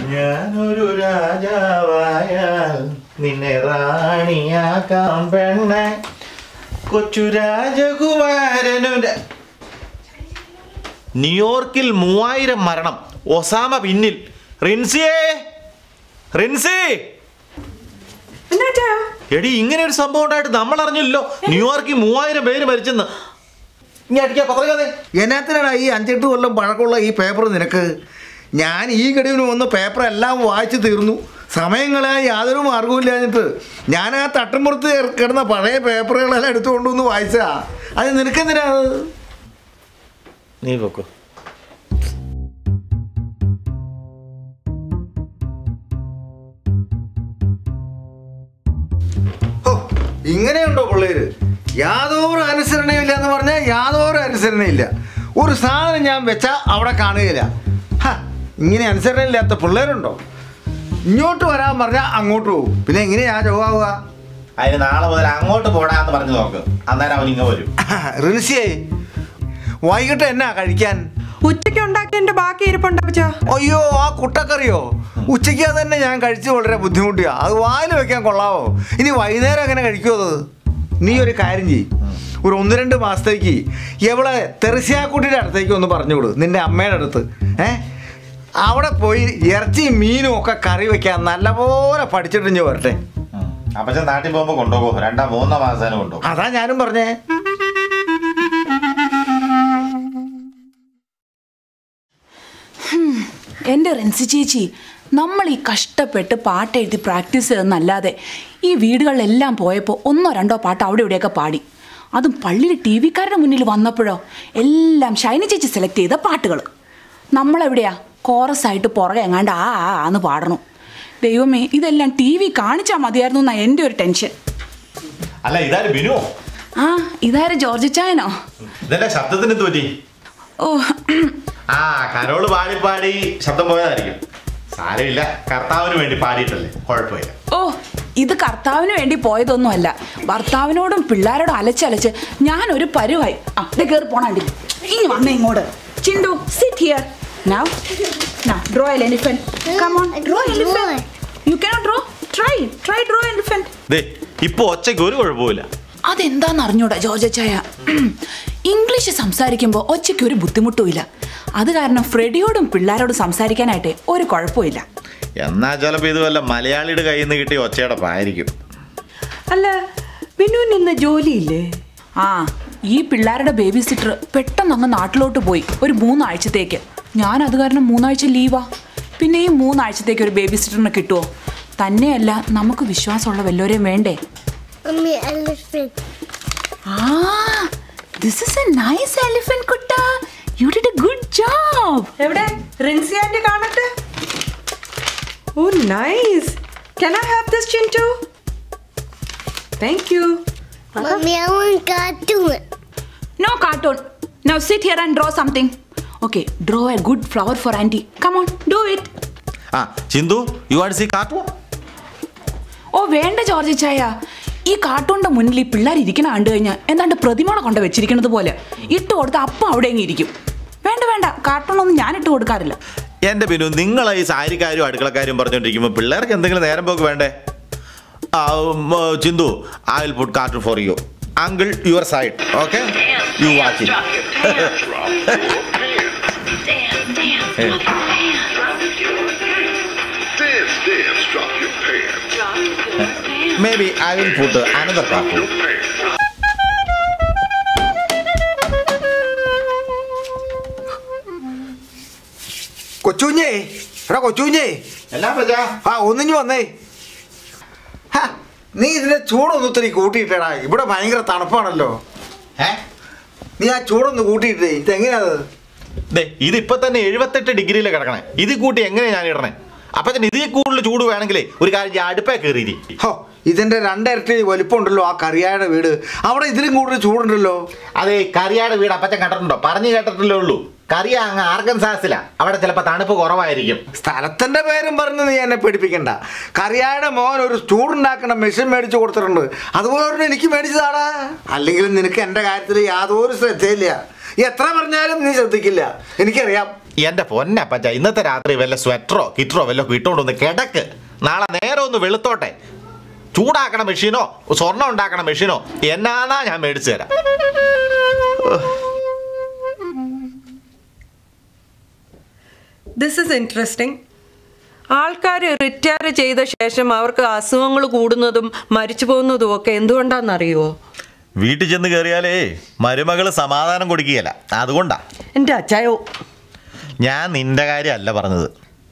ഞാനൊരു രാജാവായാൽ നിന്നെ റാണിയാക്കാം പെണ്ണെ കൊച്ചു രാജകുമാരനുടെ. ന്യൂയോർക്കിൽ 3000 മരണം, ഒസാമ പിന്നിൽ. റിൻസിയേ, റിൻസി എടി, ഇങ്ങനെ ഒരു സംഭവം ഉണ്ടായിട്ട് നമ്മൾ അറിഞ്ഞില്ലല്ലോ. ന്യൂയോർക്കിൽ 3000 പേര് മരിച്ചെന്ന്. ഇനി അടിക്കാ പത്രകഥ. എന്നാത്തിനാണ് ഈ 5-8 കൊല്ലം പഴക്കമുള്ള ഈ പേപ്പർ നിനക്ക്? ഞാൻ ഈ ഗഡുവിന് വന്ന് പേപ്പർ എല്ലാം വായിച്ചു തീർന്നു. സമയങ്ങളെ യാതൊരു മാർഗവും ഇല്ലാഞ്ഞിട്ട് ഞാൻ ആ തട്ടുമ്പുറത്ത് കിടന്ന പഴയ പേപ്പറുകളെല്ലാം എടുത്തുകൊണ്ടുവന്ന് വായിച്ചാ. അത് നിനക്കെന്തിനാണ്? നീ പൊക്കോ. ഇങ്ങനെയുണ്ടോ പിള്ളേര്? യാതൊരു അനുസരണയില്ല എന്ന് പറഞ്ഞാൽ യാതൊരു അനുസരണയില്ല. ഒരു സാധനം ഞാൻ വെച്ചാൽ അവിടെ കാണുകയില്ല. ഇങ്ങനെ അനുസരണയില്ലാത്ത പിള്ളേരുണ്ടോ? ഇങ്ങോട്ട് വരാൻ പറഞ്ഞാൽ അങ്ങോട്ട് പോകും. പിന്നെ എങ്ങനെയാ ചോവാവുക? അതിന് നാളെ മുതൽ അങ്ങോട്ട് പോടാന്ന് പറഞ്ഞു നോക്ക്, അന്നേരം അവൻ ഇങ്ങ വരും. റിൻസിയേ, വൈകിട്ട് എന്നാ കഴിക്കാൻ? ഉച്ചയ്ക്ക് ഉണ്ടാക്കിയതിന്റെ ബാക്കി ഇരിപ്പുണ്ട് അപ്പച്ചാ. അയ്യോ, ആ കുട്ടക്കറിയോ? ഉച്ചയ്ക്ക് അത് തന്നെ ഞാൻ കഴിച്ച് വളരെ ബുദ്ധിമുട്ടിയാ. അത് വായിൽ വെക്കാൻ കൊള്ളാവോ? ഇനി വൈകുന്നേരം എങ്ങനെ കഴിക്കുമോ അത്? നീ ഒരു കാര്യം ചെയ്യും, ഒരു 1-2 മാസത്തേക്ക് എവളെ തെറിശ്ശാക്കുട്ടിയുടെ അടുത്തേക്ക് ഒന്ന് പറഞ്ഞുകൊടു, നിന്റെ അമ്മയുടെ അടുത്ത്. അവിടെ പോയി ഇറച്ചിയും മീനും ഒക്കെ കറി വെക്കാൻ നല്ലപോലെ പഠിച്ചിട്ട് വരട്ടെ. അപ്പച്ചൻ നാട്ടിൽ പോകുമ്പോ കൊണ്ടുപോകും, 2-3 മാസം കൊണ്ടുപോകും. അതാ ഞാനും പറഞ്ഞേ. എൻ്റെ റിൻസി ചേച്ചി, നമ്മൾ ഈ കഷ്ടപ്പെട്ട് പാട്ട് എഴുതി പ്രാക്ടീസ് ചെയ്തെന്നല്ലാതെ ഈ വീടുകളിലെല്ലാം പോയപ്പോൾ 1-2 പാട്ട് അവിടെ ഇവിടെയൊക്കെ പാടി. അതും പള്ളിയിൽ TV-ക്കാരുടെ മുന്നിൽ വന്നപ്പോഴോ എല്ലാം ഷൈനി ചേച്ചി സെലക്ട് ചെയ്ത പാട്ടുകൾ. നമ്മളെവിടെയാ കോറസായിട്ട് പുറകെ എങ്ങാണ്ട് ആന്ന് പാടണം. ദൈവമേ, ഇതെല്ലാം TV കാണിച്ചാൽ മതിയായിരുന്നു എന്നാ എൻ്റെ ഒരു ടെൻഷൻ. അല്ല, ഇതാര് ബിനുവോ? ആ, ഇതാര് ജോർജ് ചായനോ? ഇതെല്ലാം ശബ്ദത്തിന് തോറ്റി. ഓ, ആ കരോള് പാടി പാടി ശബ്ദം പോയതായിരിക്കും. സാരമില്ല, കർത്താവിന് വേണ്ടി പാടിയിട്ടല്ലേ, കുഴപ്പമില്ല. ഓ, ഇത് കർത്താവിന് വേണ്ടി പോയതൊന്നുമല്ല. ഭർത്താവിനോടും പിള്ളേരോടും അലച്ചലച്ച് ഞാനൊരു പരുവായി. കയറി പോണാണ്ടി. ഇനി വന്നേ ഇങ്ങോട്ട്. Chintu, sit here. Now draw an elephant. Come on, draw an elephant. You cannot draw? Try draw an elephant. ദേ, ഇപ്പൊ ഒച്ചയ്ക്ക് ഒരു കുഴപ്പമില്ല. അതെന്താന്ന് അറിഞ്ഞൂടാ ജോർജ് ചായ. ഇംഗ്ലീഷ് സംസാരിക്കുമ്പോൾ ഒച്ചയ്ക്ക് ഒരു ബുദ്ധിമുട്ടുമില്ല. അത് കാരണം ഫ്രെഡിയോടും പിള്ളേരോടും സംസാരിക്കാനായിട്ട് ഒരു കുഴപ്പമില്ല. എന്നാ ചിലപ്പോൾ ഇത് വല്ല മലയാളിയുടെ കയ്യിൽ നിന്ന് കിട്ടിയ ഒച്ചയടപ്പായിരിക്കും. അല്ല, ബിനുവിന് ഇന്ന് ജോലിയില്ലേ? ആ, ഈ പിള്ളേരുടെ ബേബി സിറ്റർ പെട്ടെന്ന് അങ്ങ് നാട്ടിലോട്ട് പോയി ഒരു 3 ആഴ്ചത്തേക്ക്. ഞാൻ അത് കാരണം 3 ആഴ്ച ലീവാ. പിന്നെ ഈ 3 ആഴ്ചത്തേക്ക് ഒരു ബേബി സിറ്ററിനെ കിട്ടുമോ? തന്നെയല്ല, നമുക്ക് വിശ്വാസമുള്ള വല്ലവരെയും വേണ്ടേ? This is a nice elephant, Kutta. You did a good job. എവിടെ റിൻസി ആന്റി കാണട്ടെ. Oh, nice. Can I have this, Chintu? Thank you. Mommy, I want cartoon. No cartoon. Now sit here and draw something. Okay, draw a good flower for auntie. Come on, do it. Chinthu, you want to see cartoon? ഓ വേണ്ട George ചായ. ഈ കാർട്ടൂണിന്റെ മുന്നിൽ ഈ പിള്ളേർ ഇരിക്കണ കണ്ടു കഴിഞ്ഞാൽ എന്താണ്ട് പ്രതിമകളെ കൊണ്ട് വെച്ചിരിക്കുന്നത് പോലെ ഇട്ട് കൊടുത്താൽ അപ്പം അവിടെ അങ്ങ് ഇരിക്കും. വേണ്ട, കാർട്ടൂണൊന്നും ഞാൻ ഇട്ട് കൊടുക്കാറില്ല. എൻ്റെ ബിനു, നിങ്ങൾ ഈ സാരിക്കാരും അടുക്കളക്കാരും പറഞ്ഞുകൊണ്ടിരിക്കുമ്പോൾ പിള്ളേർക്ക് എന്തെങ്കിലും നേരം പോക്ക് വേണ്ടേ? ചിന്തു, I will put cartoon for you. Uncle, your side. Okay? You watch it. Maybe I will put another cartoon. കൊച്ചുഞ്ഞേ, എടാ കൊച്ചുഞ്ഞേ, ഒന്നിഞ്ഞു വന്നേ. നീ ഇതിന്റെ ചൂടൊന്നും ഒത്തിരി കൂട്ടിയിട്ടടാ. ഇവിടെ ഭയങ്കര തണുപ്പാണല്ലോ. നീ ആ ചൂടൊന്ന് കൂട്ടിയിട്ടേ. ഇതെങ്ങനെയാത്? ഇതിപ്പോ തന്നെ 78 ഡിഗ്രിയിലെ കിടക്കണേ. ഇത് കൂട്ടി എങ്ങനെയാ ഞാൻ ഇടണേ? അപ്പൊ ഇതിൽ കൂടുതൽ ചൂട് വേണമെങ്കിലേ ഒരു കാര്യം അടുപ്പേ കയറി. ഇതിന്റെ 2 ഇരട്ടി വലിപ്പമുണ്ടല്ലോ ആ കറിയായുടെ വീട്. അവിടെ ഇതിലും കൂടുതൽ ചൂടുണ്ടല്ലോ. അതെ, കറിയായുടെ വീട് അപ്പച്ചൻ കണ്ടിട്ടുണ്ടോ? പറഞ്ഞു കേട്ടിട്ടില്ലേ ഉള്ളൂ. കറിയ അങ്ങ് ആർഗൻസാസിലാ. അവിടെ ചിലപ്പോൾ തണുപ്പ് കുറവായിരിക്കും. സ്ഥലത്തിന്റെ പേരും പറഞ്ഞ് നീ എന്നെ പേടിപ്പിക്കണ്ട. കറിയായുടെ മോൻ ഒരു ചൂടുണ്ടാക്കണ മെഷീൻ മേടിച്ചു കൊടുത്തിട്ടുണ്ട്. അതുപോലെ എനിക്ക് മേടിച്ചതാടാ. അല്ലെങ്കിൽ നിനക്ക് എൻ്റെ കാര്യത്തിൽ യാതൊരു ശ്രദ്ധയില്ല. എത്ര പറഞ്ഞാലും നീ ശ്രദ്ധിക്കില്ല, എനിക്കറിയാം. എൻ്റെ പൊന്നപ്പച്ച, ഇന്നത്തെ രാത്രി വല്ല സ്വെറ്ററോ കിറ്ററോ വല്ലോ ഇട്ടുകൊണ്ടൊന്ന് കിടക്ക്. നാളെ നേരെ ഒന്ന് വെളുത്തോട്ടെ. ചൂടാക്കണ മെഷീനോ സ്വർണ്ണം ഉണ്ടാക്കണ മെഷീനോ എന്നാന്നാ ഞാൻ മേടിച്ചു തരാം. This is interesting. ആൾക്കാർ റിട്ടയർ ചെയ്ത ശേഷം അവർക്ക് അസുഖങ്ങൾ കൂടുന്നതും മരിച്ചു പോകുന്നതും ഒക്കെ എന്തുകൊണ്ടാണെന്നറിയുമോ? വീട്ടിൽ ചെന്ന് കയറിയാലേ മരുമകൾ സമാധാനം കൊടുക്കുകയല്ല, അതുകൊണ്ടാ. എൻ്റെ അച്ചായോ, ഞാൻ നിന്റെ കാര്യമല്ല പറഞ്ഞത്.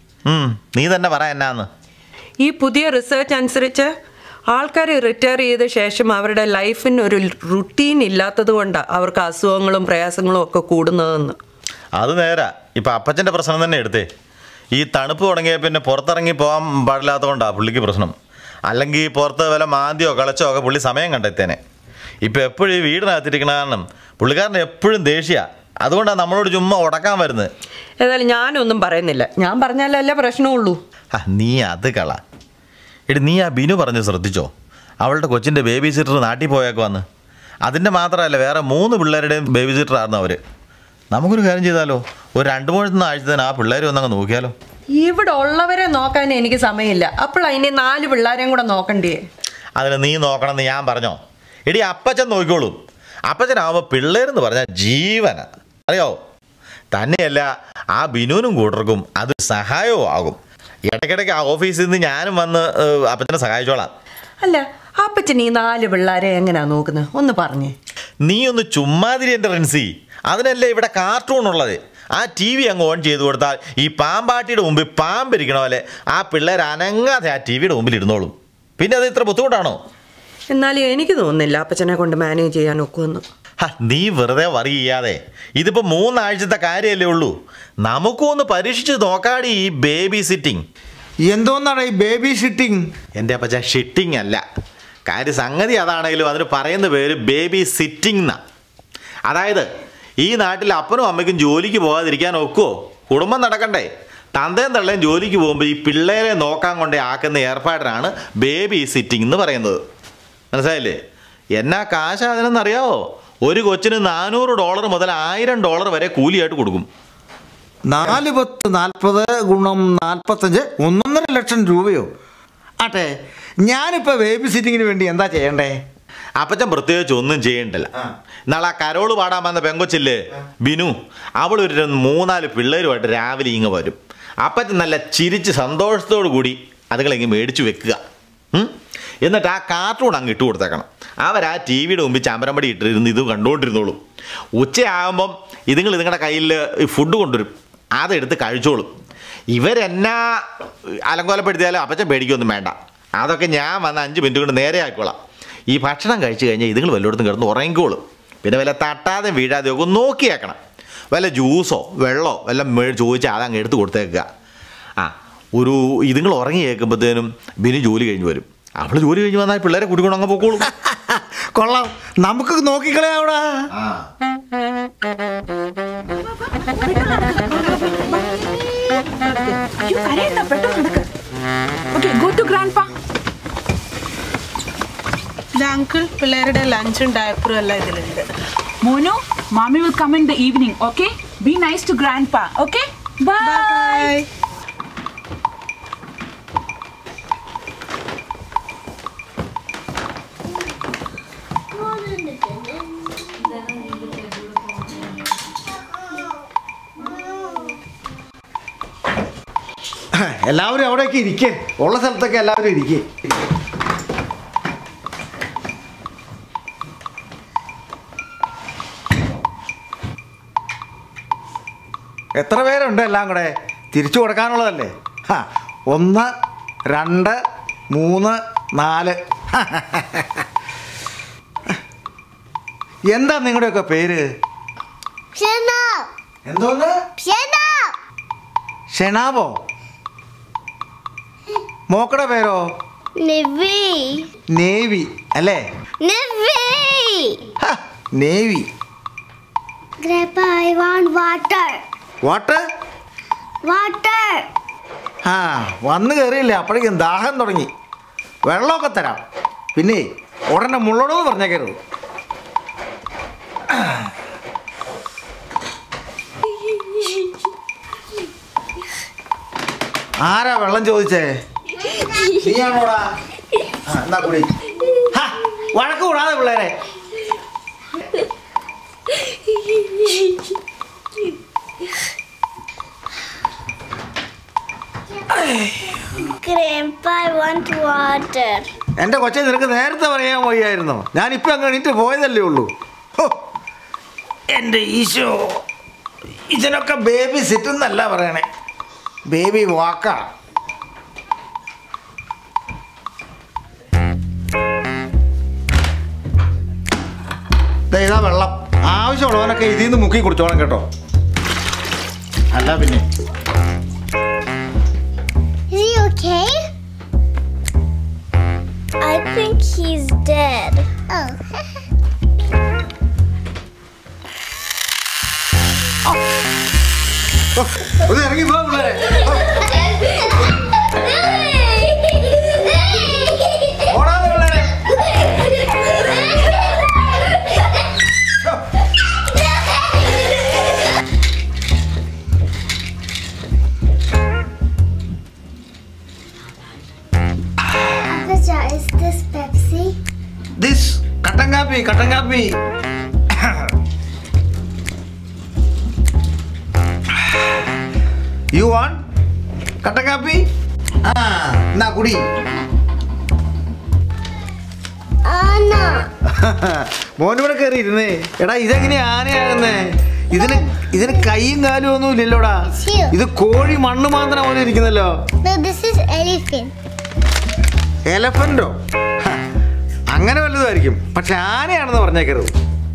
നീ തന്നെ പറ എന്നാന്ന്. ഈ പുതിയ റിസർച്ച് അനുസരിച്ച് ആൾക്കാർ റിട്ടയർ ചെയ്ത ശേഷം അവരുടെ ലൈഫിന് ഒരു റുട്ടീൻ ഇല്ലാത്തത് കൊണ്ടാണ് അവർക്ക് അസുഖങ്ങളും പ്രയാസങ്ങളും ഒക്കെ കൂടുന്നതെന്ന്. അത് നേരാ. ഇപ്പം അപ്പച്ചൻ്റെ പ്രശ്നം തന്നെ എടുത്തേ. ഈ തണുപ്പ് തുടങ്ങിയ പിന്നെ പുറത്തിറങ്ങി പോകാൻ പാടില്ലാത്തതുകൊണ്ടാണ് പുള്ളിക്ക് പ്രശ്നം. അല്ലെങ്കിൽ പുറത്ത് വല്ല മാന്തിയോ കളച്ചോ ഒക്കെ പുള്ളി സമയം കണ്ടെത്തേനെ. ഇപ്പം എപ്പോഴും ഈ വീടിനകത്തിരിക്കണ കാരണം പുള്ളിക്കാരന് എപ്പോഴും ദേഷ്യമാണ്. അതുകൊണ്ടാണ് നമ്മളോട് ചുമ്മാ ഉടക്കാൻ വരുന്നത്. ഏതായാലും ഞാനൊന്നും പറയുന്നില്ല. ഞാൻ പറഞ്ഞാലല്ലേ പ്രശ്നമുള്ളൂ. നീ അത് കള. എടി, നീ ആ ബിനു പറഞ്ഞ് ശ്രദ്ധിച്ചോ? അവളുടെ കൊച്ചിൻ്റെ ബേബി സിറ്റർ നാട്ടിൽ പോയേക്കുവാന്ന്. അതിൻ്റെ മാത്രമല്ല, വേറെ 3 പിള്ളേരുടെയും ബേബി സിറ്റർ ആയിരുന്നു അവർ. നമുക്കൊരു കാര്യം ചെയ്താലോ? ഒരു 2-3 ആഴ്ചത്തിന് ആ പിള്ളേർ ഒന്നങ്ങ് നോക്കിയാലോ? ഇവിടെ ഉള്ളവരെ നോക്കാൻ എനിക്ക് സമയമില്ല. അപ്പോൾ അതിനെ 4 പിള്ളേരെയും കൂടെ നോക്കണ്ടേ? അതിന് നീ നോക്കണമെന്ന് ഞാൻ പറഞ്ഞോ? എടി, അപ്പച്ചൻ നോക്കിക്കോളൂ. അപ്പച്ചനാവുമ്പോൾ പിള്ളേരെന്ന് പറഞ്ഞാൽ ജീവന, അറിയാവോ? തന്നെയല്ല, ആ ബിനുവിനും കൂട്ടർക്കും അതൊരു സഹായവും ആകും. ഇടയ്ക്കിടയ്ക്ക് ആ ഓഫീസിൽ നിന്ന് ഞാനും വന്ന് അപ്പച്ചനെ സഹായിച്ചോളാം. അല്ല, അപ്പച്ചൻ ഈ 4 പിള്ളേരെ എങ്ങനെയാ നോക്കുന്നത്? ഒന്ന് പറഞ്ഞേ. നീ ഒന്ന് ചുമ്മാതിരി എൻ്റെ റെൻസി. അതിനല്ലേ ഇവിടെ കാർട്ടൂൺ ഉള്ളത്. ആ TV അങ്ങ് ഓൺ ചെയ്ത് കൊടുത്താൽ ഈ പാമ്പാട്ടിയുടെ മുമ്പിൽ പാമ്പിരിക്കണ പോലെ ആ പിള്ളേർ അനങ്ങാതെ ആ TVയുടെ മുമ്പിൽ ഇരുന്നോളും. പിന്നെ അത് ഇത്ര ബുദ്ധിമുട്ടാണോ? എന്നാലും എനിക്ക് തോന്നുന്നില്ല അപ്പച്ചനെ കൊണ്ട് മാനേജ് ചെയ്യാൻ ഒക്കുമെന്ന്. നീ വെറുതെ വറി ചെയ്യാതെ. ഇതിപ്പോൾ 3 ആഴ്ചത്തെ കാര്യമല്ലേ ഉള്ളൂ. നമുക്കൊന്ന് പരീക്ഷിച്ച് നോക്കാടി ഈ ബേബി സിറ്റിംഗ്. എന്തോന്നാണ് ഈ ബേബി സിറ്റിംഗ്? എൻ്റെ അപ്പച്ച, ഷിറ്റിംഗ് അല്ല സംഗതി. അതാണെങ്കിലും അതിന് പറയുന്ന പേര് ബേബി സിറ്റിംഗ് എന്നാ. അതായത് ഈ നാട്ടിൽ അപ്പനും അമ്മയ്ക്കും ജോലിക്ക് പോകാതിരിക്കാൻ ഒക്കുമോ? കുടുംബം നടക്കണ്ടേ? തന്തയും തള്ളയും ജോലിക്ക് പോകുമ്പോൾ ഈ പിള്ളേരെ നോക്കാൻ കൊണ്ടേ ആക്കുന്ന ഏർപ്പാടിനാണ് ബേബി സിറ്റിംഗ് എന്ന് പറയുന്നത്. മനസ്സിലായില്ലേ? എന്നാ കാശ് അതിനെന്നറിയാവോ? ഒരു കൊച്ചിന് $400 മുതൽ $1000 വരെ കൂലിയായിട്ട് കൊടുക്കും. 4 10 40 ഗുണം 45 1.5 ലക്ഷം രൂപയോ? ആട്ടെ, ഞാനിപ്പോൾ ബേബി സിറ്റിങ്ങിന് വേണ്ടി എന്താ ചെയ്യണ്ടേ? അപ്പച്ചൻ പ്രത്യേകിച്ച് ഒന്നും ചെയ്യണ്ടല്ല. നാളെ ആ കരോള് പാടാൻ വന്ന പെങ്കൊച്ചില്ലേ ബിനു, അവളൊരു 3-4 പിള്ളേരുമായിട്ട് രാവിലെ ഇങ്ങ് വരും. അപ്പച്ചൻ നല്ല ചിരിച്ച് സന്തോഷത്തോടു കൂടി അതുങ്ങളിങ്ങ് മേടിച്ചു വെക്കുക. എന്നിട്ട് ആ കാർട്ടൂൺ അങ്ങ് ഇട്ട് കൊടുത്തേക്കണം. അവർ ആ TVയുടെ മുമ്പിൽ ചാമ്പരമ്പടി ഇട്ടിരുന്ന് ഇത് കണ്ടുകൊണ്ടിരുന്നോളും. ഉച്ചയാകുമ്പം നിങ്ങളുടെ കയ്യിൽ ഫുഡ് കൊണ്ടുവരും. അതെടുത്ത് കഴിച്ചോളും. ഇവരെന്നാ അലങ്കോലപ്പെടുത്തിയാലും അപ്പച്ചൻ പേടിക്കൊന്നും വേണ്ട. അതൊക്കെ ഞാൻ വന്ന് 5 മിനിറ്റ് കൊണ്ട് നേരെ ആയിക്കോളാം. ഈ ഭക്ഷണം കഴിച്ച് കഴിഞ്ഞാൽ ഇതുങ്ങൾ വല്ലയിടത്തും കിടന്ന് ഉറങ്ങിക്കോളും. പിന്നെ വല്ല തട്ടാതെ വീഴാതെ ഒക്കെ നോക്കിയേക്കണം. വല്ല ജ്യൂസോ വെള്ളമോ വല്ല ചോദിച്ചാൽ അതങ്ങ് എടുത്ത് കൊടുത്തേക്കുക. ഒരു ഇതുങ്ങൾ ഉറങ്ങി കേൾക്കുമ്പോഴത്തേനും ബിനു ജോലി കഴിഞ്ഞ് വരും. അവൾ ജോലി കഴിഞ്ഞ് വന്നാൽ പിള്ളേരെ കൂട്ടിക്കൊണ്ട് അങ്ങ് പൊക്കോളും. കൊള്ളാം, നമുക്ക് നോക്കിക്കളയാവടാ. അങ്കിൾ, പിള്ളേരുടെ ലഞ്ചും ഡയപ്പറും എല്ലാം ഇതിലുണ്ട്. മോനു, mommy will come in the evening, okay? Be nice to grandpa, okay? Bye. എല്ലാവരും അവിടെയൊക്കെ ഇരിക്കേ. ഉള്ള സ്ഥലത്തൊക്കെ എല്ലാവരും ഇരിക്കേ. എത്ര പേരുണ്ട്? എല്ലാം കൂടെ തിരിച്ചു കൊടുക്കാനുള്ളതല്ലേ? 1 2 3 4. എന്താ നിങ്ങളുടെയൊക്കെ പേര്? എന്തോന്ന്? ഷെനാബോ? മോക്കടെ പേരോ? നേവി അല്ലേ? Navy. Grandpa, I want water. Water? Water. ആ വന്ന് കയറിയില്ലേ അപ്പോഴേക്കും ദാഹം തുടങ്ങി. വെള്ളമൊക്കെ തരാം. പിന്നെ ഉടനെ മുള്ളണമെന്ന് പറഞ്ഞേക്കരുത്. ആരാ വെള്ളം ചോദിച്ചേ? നീയാണോടാ? എന്നാ കൂടി. വഴക്ക് കൂടാതെ പിള്ളേരെ. Grandpa, I want water. എൻ്റെ കൊച്ചെ നിനക്ക് നേരത്തെ പറയാൻ വയ്യായിരുന്നോ? ഞാനിപ്പോൾ അങ്ങ് എണീറ്റ് പോയതല്ലേ ഉള്ളൂ. എൻ്റെ ഈശോ, ഇതിനൊക്കെ ബേബി സിറ്റ് എന്നല്ല പറയണേ, ബേബി വാക്കാ. ഇതാ വെള്ളം. ആവശ്യമുള്ളവനൊക്കെ ഇതിൽ നിന്ന് മുക്കി കുടിച്ചോളാം കേട്ടോ. അല്ല പിന്നെ Is he okay? I think he's dead. Oh. ഒന്ന് ഇറങ്ങി പോ പിള്ളേരെ. ഓടാതെ പിള്ളേരെ. Appachan, is this Pepsi? This കട്ടൻ കാപ്പി, കട്ടൻ കാപ്പി. യു വാണ്ട് കട്ടൻ കാപ്പി? എന്നാ കുടി. Anna. മോനിവിടെ കയറി ഇരുന്നേ. എടാ ഇതെങ്ങനെയാ ആനയാകുന്നേ? ഇതിന് കൈയും കാലും ഒന്നും ഇല്ലല്ലോടാ. ഇത് കോഴി മണ്ണ് മാന്തന പോലെ ഇരിക്കുന്നല്ലോ. No, this is elephant. എലഫന്റോ? അങ്ങനെ വല്ലതുമായിരിക്കും. പക്ഷെ ആനയാണെന്ന് പറഞ്ഞേക്കരുത്.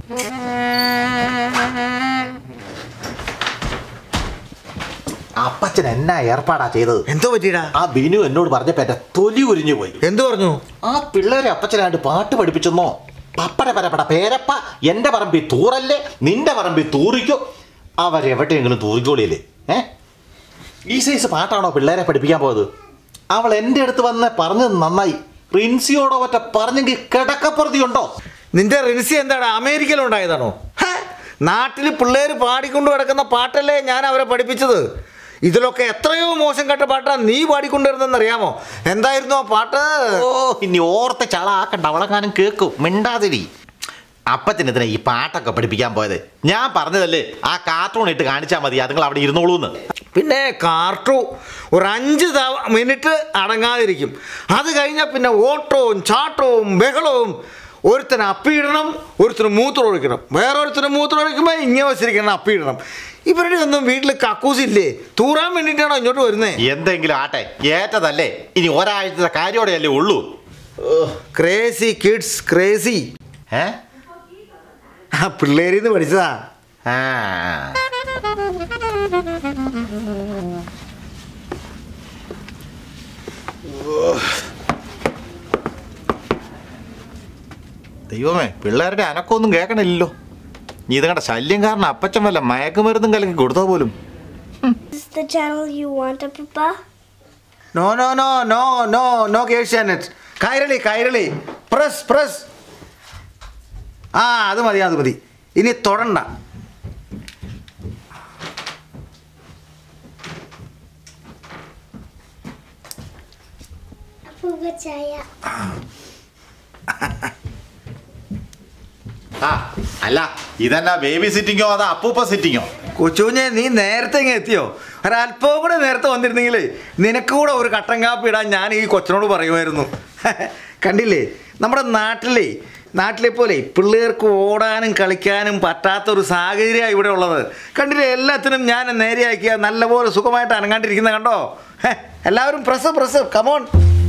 അപ്പച്ചൻ എന്നാ ഏർപ്പാടാ ചെയ്തത്? എന്തോ പറ്റിയിടാ? ആ ബിനു എന്നോട് പറഞ്ഞപ്പോ എന്റെ തൊലി ഉരിഞ്ഞു പോയി. എന്തു പറഞ്ഞു? ആ പിള്ളേരെ അപ്പച്ചനായിട്ട് പാട്ട് പഠിപ്പിച്ചെന്നോ. പപ്പട പരപ്പട പേരപ്പ, എന്റെ പറമ്പിൽ തൂറല്ലേ, നിന്റെ പറമ്പിൽ തൂറിക്കോ. അവരെവിടെയെങ്കിലും തൂറിക്കോളിയല്ലേ? ഈ സൈസ് പാട്ടാണോ പിള്ളേരെ പഠിപ്പിക്കാൻ പോയത്? അവൾ എൻ്റെ അടുത്ത് വന്ന് പറഞ്ഞത് നന്നായി. റിൻസിയോടോ മറ്റ പറഞ്ഞെങ്കിൽ കിടക്കപ്പുറത്തി ഉണ്ടോ? നിന്റെ റിൻസി എന്താടാ അമേരിക്കയിലുണ്ടായതാണോ? നാട്ടിൽ പിള്ളേർ പാടിക്കൊണ്ട് കിടക്കുന്ന പാട്ടല്ലേ ഞാൻ അവരെ പഠിപ്പിച്ചത്. ഇതിലൊക്കെ എത്രയോ മോശം കെട്ട പാട്ടാ നീ പാടിക്കൊണ്ടിരുന്നെന്നറിയാമോ? എന്തായിരുന്നു ആ പാട്ട്? ഓ, ഇനി ഓർത്ത് ചളാക്കണ്ട, അവളെങ്ങാനും കേൾക്കും. മിണ്ടാതിരി. അപ്പച്ചനെതിനെ ഈ പാട്ടൊക്കെ പഠിപ്പിക്കാൻ പോയത്? ഞാൻ പറഞ്ഞതല്ലേ ആ കാർട്ടൂൺ ഇട്ട് കാണിച്ചാൽ മതി, അതുങ്ങൾ അവിടെ ഇരുന്നോളൂന്ന്. പിന്നെ കാർട്ടൂൺ ഒരു 5 മിനിറ്റ് അടങ്ങാതിരിക്കും. അത് കഴിഞ്ഞാൽ പിന്നെ ഓട്ടവും ചാട്ടവും ബഹളവും. ഒരുത്തന് അപ്പിയിടണം, ഒരുത്തന് മൂത്രം ഒഴിക്കണം, വേറൊരുത്തന് മൂത്രം ഒഴിക്കുമ്പോൾ ഇങ്ങനെ വച്ചിരിക്കണം അപ്പിയിടണം. ഇവരുടെ ഒന്നും വീട്ടിൽ കക്കൂസില്ലേ? തൂറാൻ വേണ്ടിയിട്ടാണോ ഇങ്ങോട്ട് വരുന്നേ? എന്തെങ്കിലും ആട്ടെ, ഏറ്റതല്ലേ. ഇനി ഒരാഴ്ചത്തെ കാര്യോടെയല്ലേ ഉള്ളൂ. Crazy kids, crazy. ആ പിള്ളേരിന്ന് പഠിച്ചതാ. ദൈവമേ, പിള്ളേരുടെ അനക്കൊന്നും കേൾക്കണില്ലല്ലോ. നീ ഇതങ്ങടെ ശല്യം കാരണം അപ്പച്ചൻ വല്ല മയക്കുമരുന്നും കലക്കി കൊടുത്തോ പോലും. Is this the channel you want, Papa? No no no no no no കേൾച്ചാനറ്റ്. കൈരളി പ്രസ്. ആ അത് മതി. ഇനി തൊടണ്ട. Papa Jaya. അല്ല, ഇതെന്നാ ബേബി സിറ്റിങ്ങോ അതോ അപ്പൂപ്പ സിറ്റിങ്ങോ? കൊച്ചുകുഞ്ഞെ, നീ നേരത്തെ ഇങ്ങനെ എത്തിയോ? ഒരല്പവും കൂടെ നേരത്തെ വന്നിരുന്നെങ്കിൽ നിനക്ക് കൂടെ ഒരു കട്ടൻ കാപ്പി ഇടാൻ ഞാൻ ഈ കൊച്ചിനോട് പറയുമായിരുന്നു. കണ്ടില്ലേ, നമ്മുടെ നാട്ടിലെ പോലെ പിള്ളേർക്ക് ഓടാനും കളിക്കാനും പറ്റാത്തൊരു സാഹചര്യമാണ് ഇവിടെ ഉള്ളത്. കണ്ടില്ലേ, എല്ലാത്തിനും ഞാൻ നേരെയാക്കിയ നല്ലപോലെ സുഖമായിട്ട് അനങ്ങാണ്ടിരിക്കുന്ന കണ്ടോ? എല്ലാവരും പ്രസ് കമോൺ.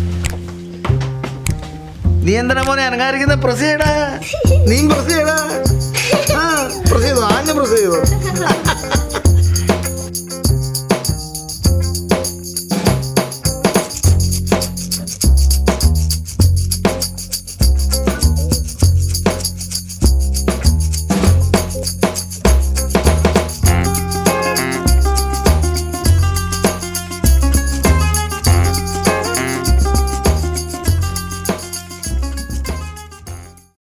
നീ എന്തിനാ മോനെ അനങ്ങാതിരിക്കുന്ന? പ്രസ് ചെയ്യടാ, നീ പ്രസ് ചെയ്യടാ. പ്രസ് ചെയ്തോ, ആഞ്ഞ പ്രസ് ചെയ്തോ.